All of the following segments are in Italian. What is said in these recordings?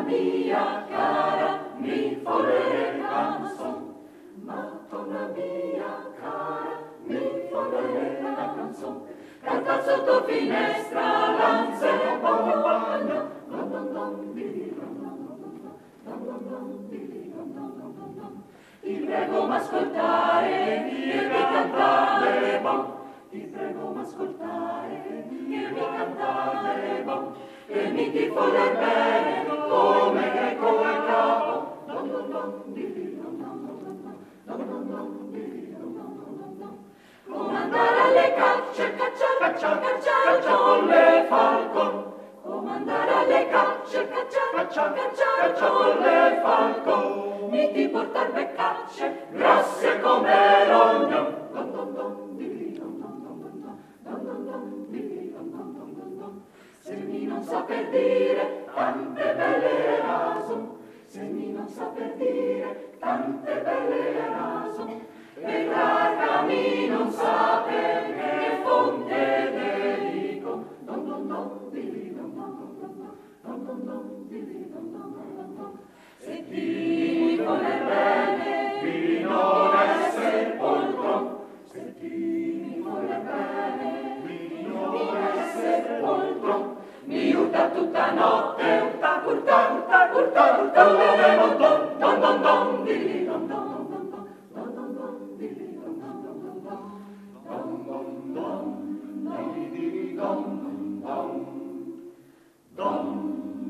mia cara, mi volerei canzon. Madonna mia cara, mi volerei la canzon. Canta sotto finestra, l'anzelo bagno. Dom dom dom, di dom dom dom, dom dom dom, di dom dom dom dom. Ti prego m'ascoltare, dirmi cantare bon. Ti prego m'ascoltare, dirmi cantare bon. E mi ti voler bene, come capo. Dom dom dom, di dom dom dom, dom dom dom, di dom dom dom dom. Come andare alle cacce, cacciare con le falcon. Come andare alle cacce, cacciare con le falcon. Mi ti portar beccacce, grosse come rogno. Dom dom dom, di dom dom dom dom, dom dom dom, di dom dom dom dom. Se mi non saper dire tante belle rason, se mi non saper dire tante belle rason, e larga mi non saper che fonte dedico. Dom dom dom, di dom dom dom dom, dom dom dom, di dom dom dom dom. Se ti mi voler bene, di non esser poltron. Se ti mi voler bene, di non esser poltron. Mi urta tutta notte, urta, come montón, don don don, di don don don don, don don don, di don don don don, don don don, di don don don.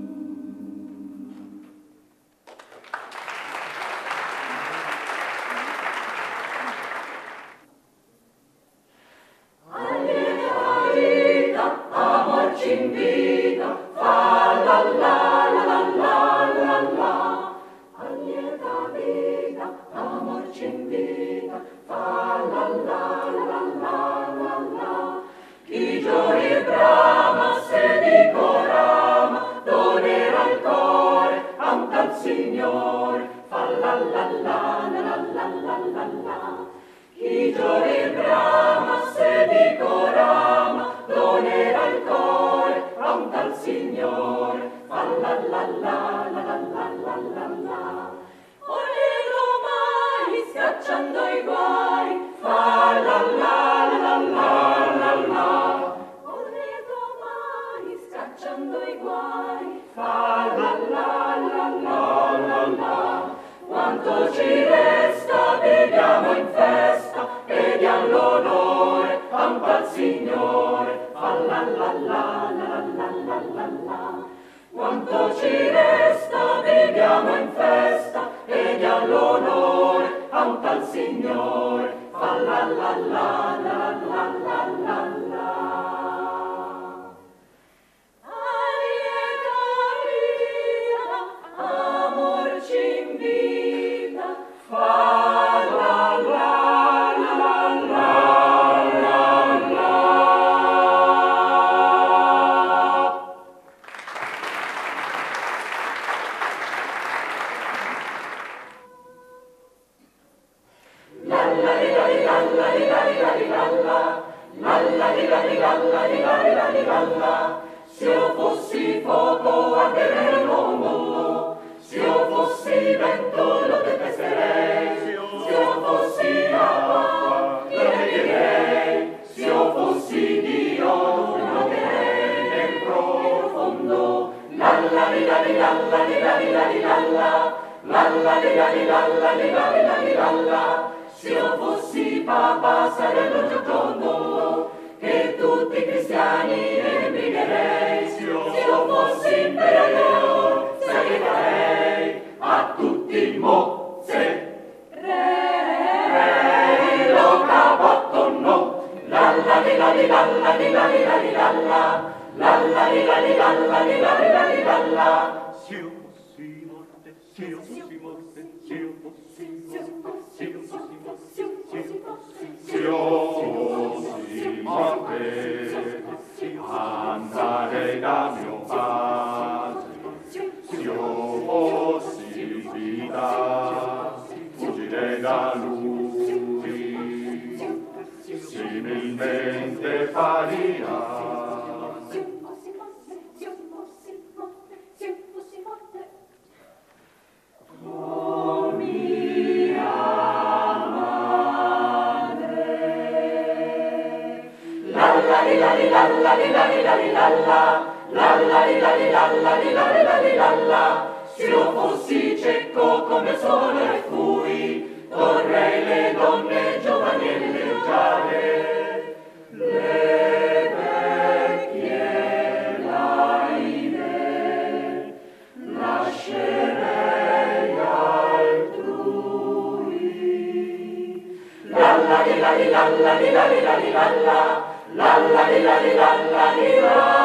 Allieta vita, amor ci invita, fa la la la la la la. Allieta vita, amor ci invita, fa la la la la la la. Chi gioia brama, se dico rama, donerà il cuore a un tal Signore, fa la la la la la la la la. Chi gioia brama, se dico rama, donerà il cuore a un tal Signore, fa la la la la la la la la la. Orrego mai, scacciando i guai, fa la la la la la la. Orrego mai, scacciando i guai, fa la la la la la la. Quanto ci resta, viviamo in festa, e diam l'onore a un tal Signore, fa la la la la la la la la. Quanto ci resta, viviamo in festa, e diam l'onore a un tal Signore, fa la la la la la la la la. Allieta vita, amor ci invita, fa la la la la la la. La la li la li la la li la li la li la la. La la li la li la la li la li la li la la. Se io fossi fuoco arderei mondo, se io fossi vento lo detesterei, se io fossi acqua lo neghierei, se io fossi Dio lo nuoterei nel profondo. La la li la li la la li la li la li la la. La la li la li la la li la li la li la la. Se io fossi Papa sarebbe un giorno che tutti i cristiani emigherei. Se io fossi imperatore saluterei a tutti Mozze. Re lo capotto no. La la li la li la la li la li la li la la. La la li la li la la li la li la li la la. Se io fossi morte, se io fossi morte, se io fossi morte, se io fossi morte, se io fossi morte, andrei da mio padre. Se io fossi vita, fuggirei da lui, similmente faria. Se io fossi cieco come il sole fui, vorrei le donne giovani e leggiare, le vecchie laide, lascerei altrui. Lalla di la di lalla di la di la di lalla, lalla di la di lalla di la.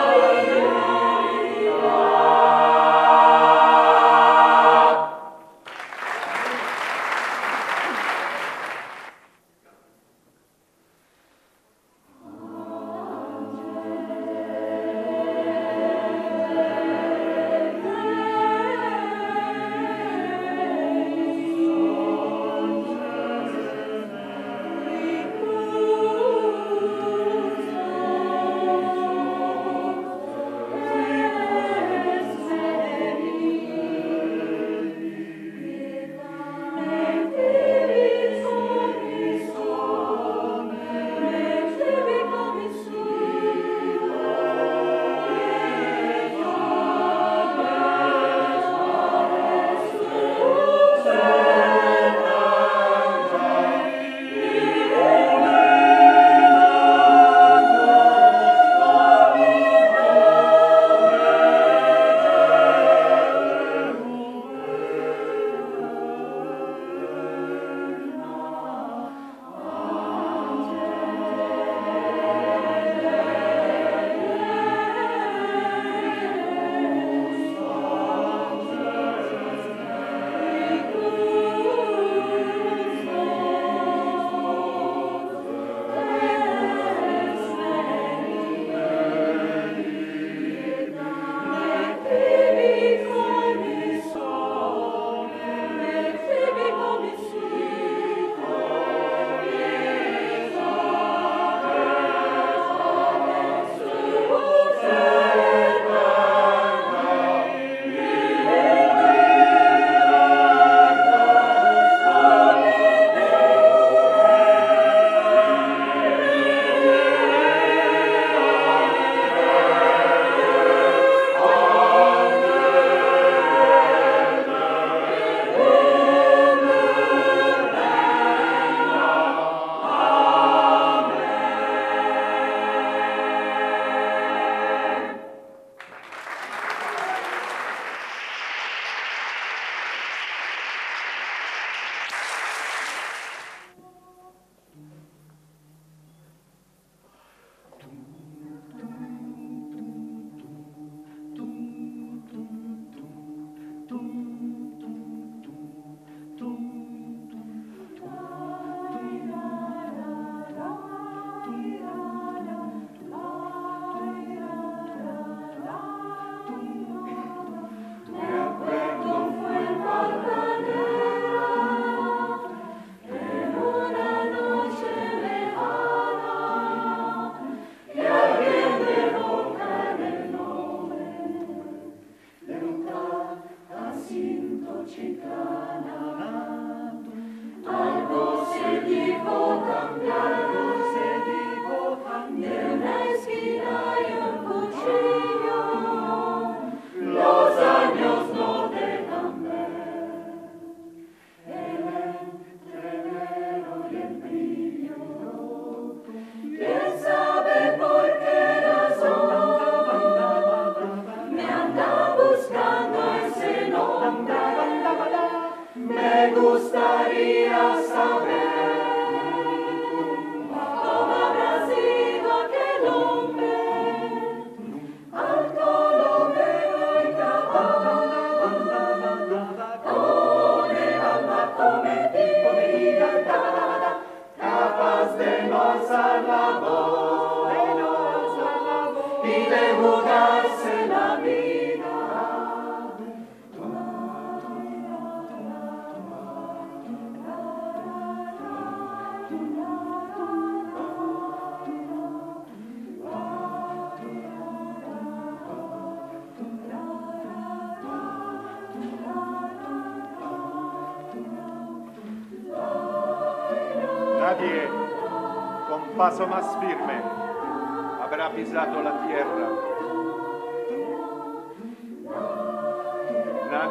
Nadie, con paso más firme, habrá pisado la tierra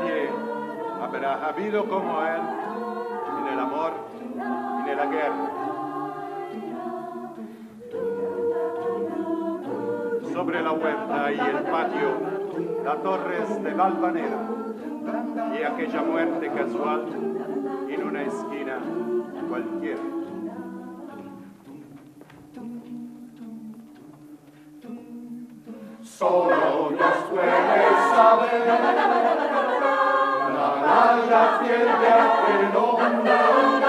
nadie habrá habido como él en el amor y en la guerra. Sobre la huerta y el patio, las torres de Valvanera y aquella muerte casual en una esquina cualquiera. Solo Dios puede saber la raya fiel de aquel hombre.